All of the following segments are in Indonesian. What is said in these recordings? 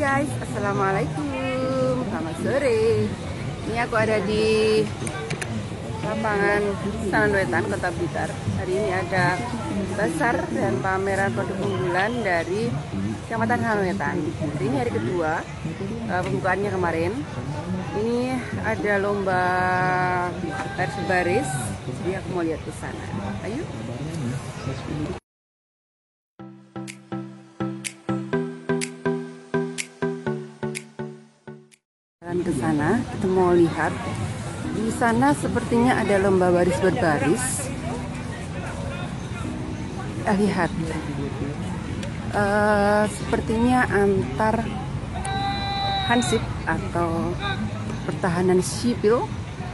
guys, assalamualaikum, selamat sore. Ini aku ada di lapangan Sananwetan, Kota Blitar. Hari ini ada bazar dan pameran produk unggulan dari Kecamatan Sananwetan. Jadi ini hari kedua pembukaannya kemarin. Ini ada lomba baris baris. Jadi aku mau lihat ke sana. Ayo. Ke sana, kita mau lihat. Di sana sepertinya ada lomba baris berbaris. Lihat, sepertinya antar hansip atau pertahanan sipil.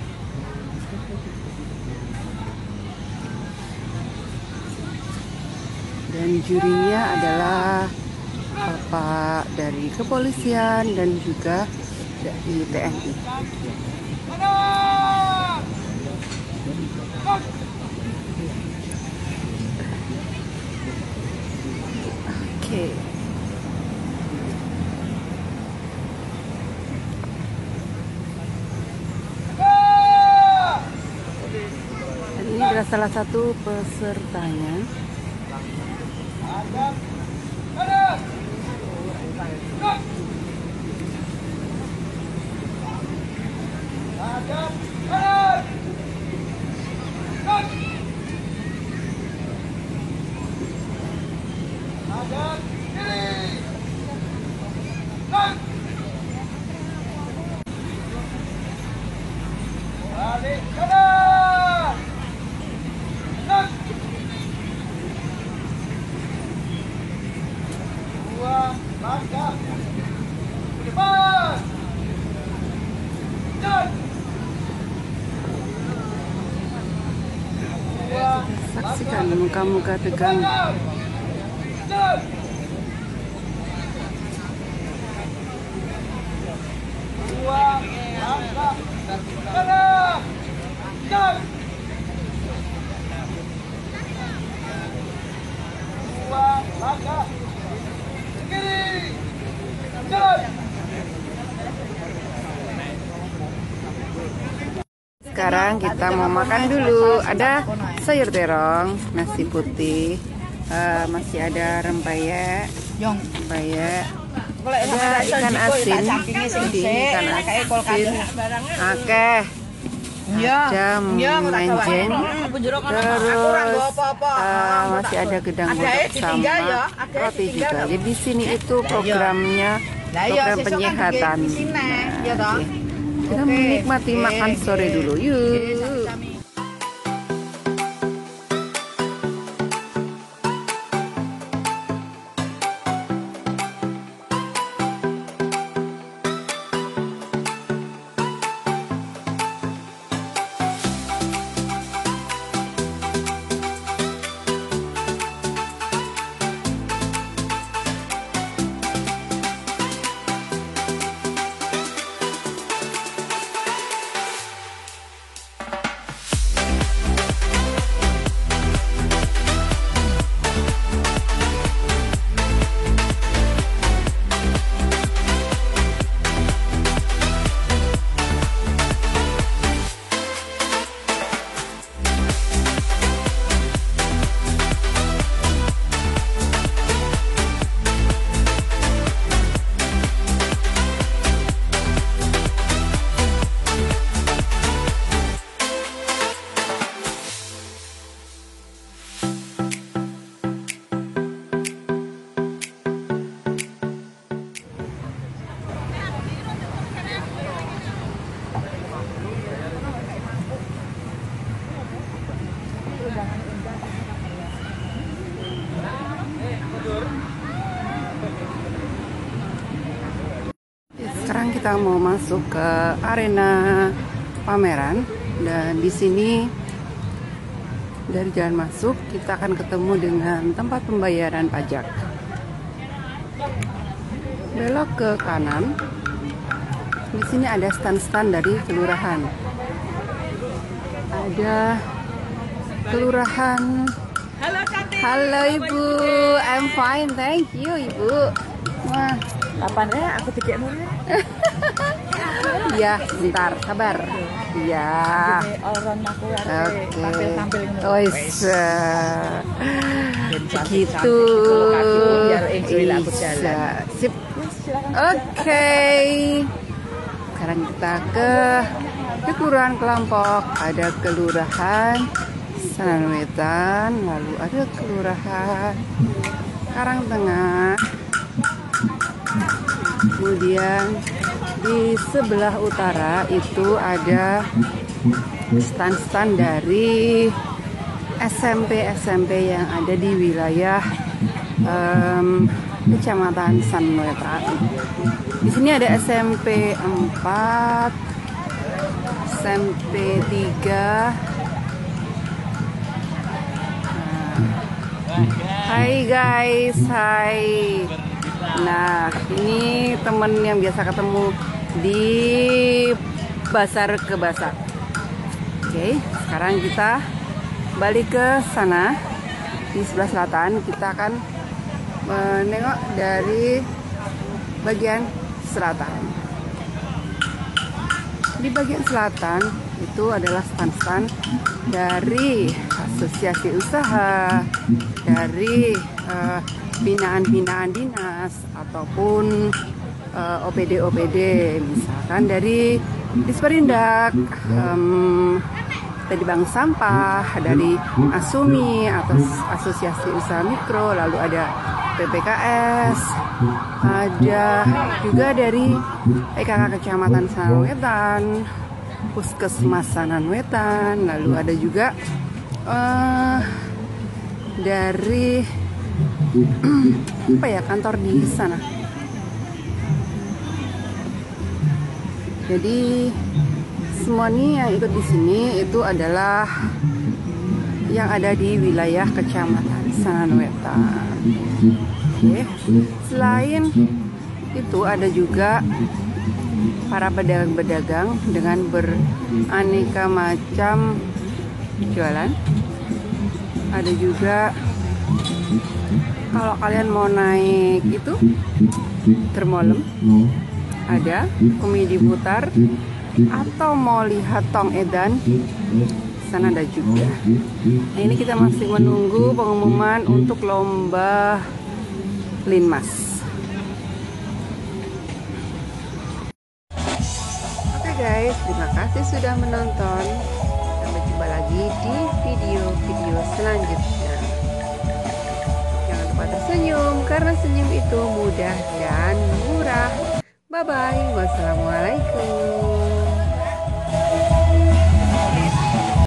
Dan jurinya adalah bapak dari kepolisian dan juga dari TNI. Oke. Dan ini adalah salah satu pesertanya. Saksikan muka-muka tegang. Sekarang kita mau makan dulu. Ada sayur terong, nasi putih, masih ada rempeyek, ada ikan asin, ikan asin, ada menjeng, terus masih ada gedang godok sama roti juga. Jadi di sini itu programnya program penyehatan. Nah, kita menikmati makan sore dulu, yuk. Sekarang kita mau masuk ke arena pameran, dan di sini dari jalan masuk kita akan ketemu dengan tempat pembayaran pajak. Belok ke kanan. Di sini ada stand-stand dari kelurahan. Ada kelurahan. Halo cantik. Halo Ibu, I'm fine, thank you Ibu. Wah, Kapan aku dikek mulai? Iya, sebentar, sabar. Iya. Orang aku Oke. tampil Oh, gitu. Sip. Oke. Sekarang kita ke Kelurahan Kelampok. Ada Kelurahan Sananwetan, lalu ada Kelurahan Karangtengah. Kemudian di sebelah utara itu ada stand-stand dari SMP yang ada di wilayah Kecamatan Sananwetan. Di sini ada SMP 4, SMP 3. Hai guys, hai. Nah, ini temen yang biasa ketemu di Pasar Kebasa. Oke, sekarang kita balik ke sana. Di sebelah selatan kita akan menengok dari bagian selatan. Di bagian selatan itu adalah stand-stand dari asosiasi usaha, dari binaan-binaan dinas ataupun OPD, misalkan dari Disperindak, dari Bank Sampah, dari Asumi atau Asosiasi Usaha Mikro, lalu ada PPKS, ada juga dari PKK Kecamatan Sananwetan, Puskesmas Sananwetan, lalu ada juga dari apa ya, kantor di sana. Jadi semua nih yang ikut di sini itu adalah yang ada di wilayah Kecamatan Sananwetan. Oke. Selain itu ada juga para pedagang-pedagang dengan beraneka macam jualan. Ada juga kalau kalian mau naik itu Termolem, ada komedi putar, atau mau lihat Tong Edan, sana ada juga. Nah, ini kita masih menunggu pengumuman untuk lomba Linmas. Oke guys, terima kasih sudah menonton. Sampai jumpa lagi di video-video selanjutnya. Jangan lupa tersenyum, karena senyum itu mudah dan murah. Bye-bye. Wassalamualaikum.